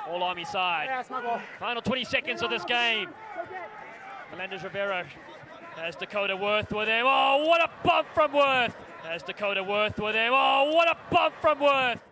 All Army side. Yeah, it's my ball. Final 20 seconds of this game. Melendez Rivera has Dacoda Worth with him. Oh, what a bump from Worth. Has Dacoda Worth with him. Oh, what a bump from Worth.